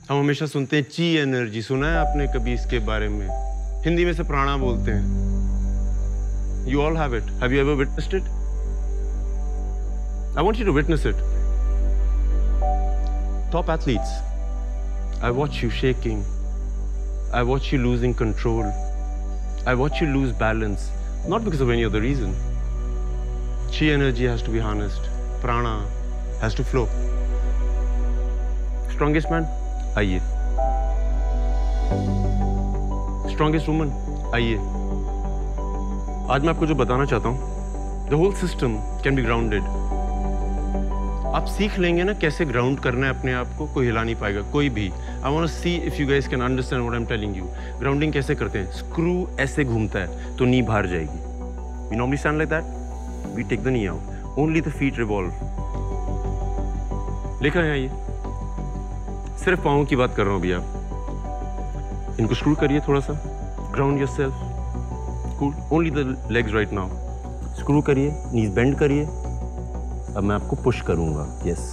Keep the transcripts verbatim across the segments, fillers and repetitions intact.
हम हमेशा सुनते हैं ची एनर्जी, सुना है आपने कभी इसके बारे में? हिंदी में से प्राणा बोलते हैं। You all have it. Have you ever witnessed it? I want you to witness it. Top athletes. I watch you shaking. I watch you losing control. I watch you lose balance. Not because of any other reason. Chi energy has to be harnessed. Prana has to flow. Strongest man? आइए. Strongest woman? आइए. आज मैं आपको जो बताना चाहता हूँ, the whole system can be grounded. आप सीख लेंगे ना कैसे ग्राउंड करना है अपने आप को, कोई हिला नहीं पाएगा, कोई भी. I want to see if you guys can understand what I'm telling you. Grounding कैसे करते हैं? स्क्रू ऐसे घूमता है तो नी बाहर जाएगी. We normally stand like that. We take the knee out. Only the feet revolve. लिखा है ये. सिर्फ पाँव की बात कर रहा हूँ अभी आप. इनको स्क्रू करिए थोड़ा सा. Ground yourself. Cool. Only the legs right now. Screw करिए, knees bend करिए. अब मैं आपको पुश करूंगा. Yes.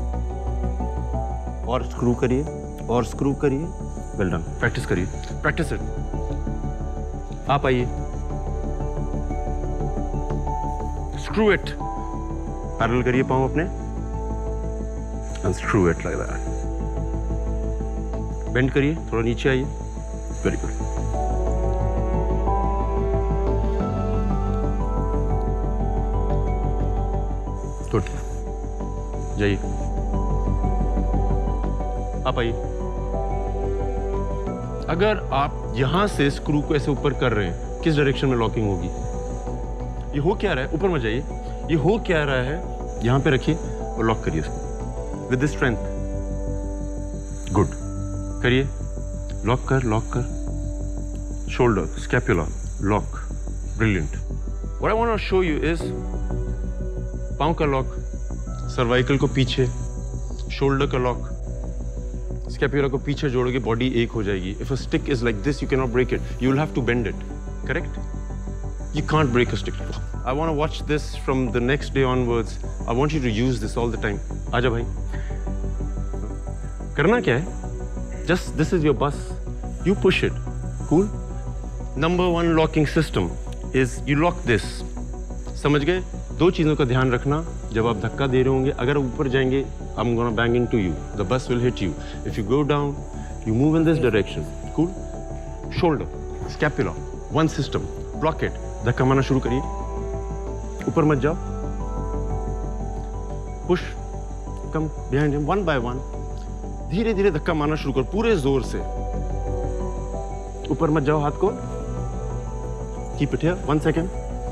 और स्क्रू करिए, और स्क्रू करिए. Well done. Practice करिए. Practice it. आप आइए. Screw it. Parallel करिए पाँव अपने. And screw it like that. Bend करिए, थोड़ा नीचे आइए. Very good. Good. जाइए. आप आइए. अगर आप यहां से स्क्रू को ऐसे ऊपर कर रहे हैं, किस डायरेक्शन में लॉकिंग होगी? ये हो क्या रहा है? ऊपर मत जाइए. ये हो क्या रहा है? यहां पे रखिए और लॉक करिए इसको. With this strength. गुड. करिए. लॉक कर, लॉक कर. Shoulder, scapula, lock. Brilliant. What I want to show you is पाँव का लॉक, सर्वाइकल को पीछे, शोल्डर का लॉक, स्कैपुला को पीछे जोड़ोगे, बॉडी एक हो जाएगी. If a stick is like this, you can not break it. You will have to bend it. Correct? You can't break a stick. I want to watch this from the next day onwards. I want you to use this all the time. आजा भाई. करना क्या है? Just this is your bus. You push it. Cool? Number one locking system is you lock this. समझ गए? दो चीजों का ध्यान रखना जब आप धक्का दे रहे होंगे. अगर ऊपर जाएंगे, I'm gonna bang into you. The bus will hit you. If you go down, you move in this direction. Cool? Shoulder, scapula, one system. Block it. धक्का मारना शुरू करिए. ऊपर मत जाओ. Push. Come behind him, one by one. धीरे धीरे धक्का मारना शुरू कर, पूरे जोर से. ऊपर मत जाओ हाथ को. Keep it here. One second.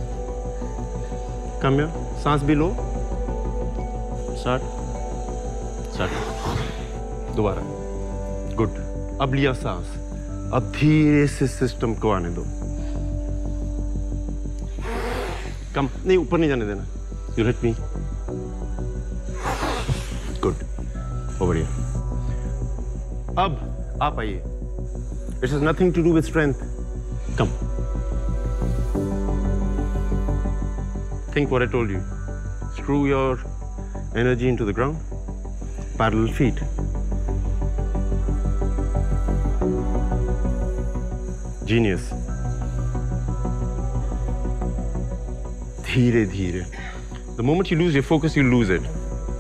Come here. सांस भी लो. स्टार्ट. स्टार्ट. दोबारा. गुड. अब लिया सांस. अब धीरे से सिस्टम को आने दो. कम नहीं, ऊपर नहीं जाने देना. You let me. गुड. बहुत बढ़िया. अब आप आइए. It has nothing to do with strength. Come. Think what I told you. Screw your energy into the ground. Parallel feet. Genius. धीरे धीरे. The moment you lose your focus, you lose it.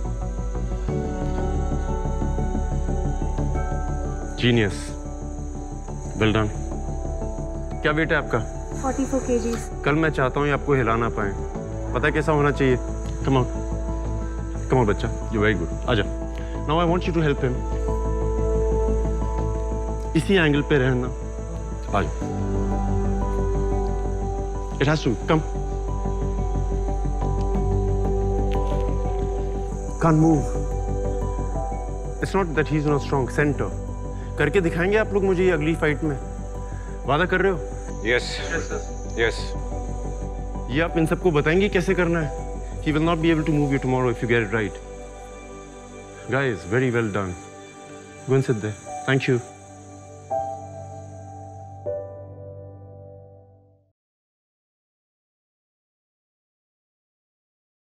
Genius. Well done. क्या weight है आपका? forty-four kgs. कल मैं चाहता हूँ ये आपको हिला ना पाए. पता है कैसा होना चाहिए? Come on. Come on बच्चा. You're very good. आजा. Now I want you to help him. इसी एंगल पे रहना. आजा. It has to come. Can't move. It's not that he's not strong. Center. करके दिखाएंगे आप लोग मुझे ये अगली फाइट में. वादा कर रहे हो? Yes. Yes. ये आप इन सबको बताएंगे कैसे करना है? He will not be able to move you tomorrow if you get it right. Guys, very well done. Go and sit there. Thank you.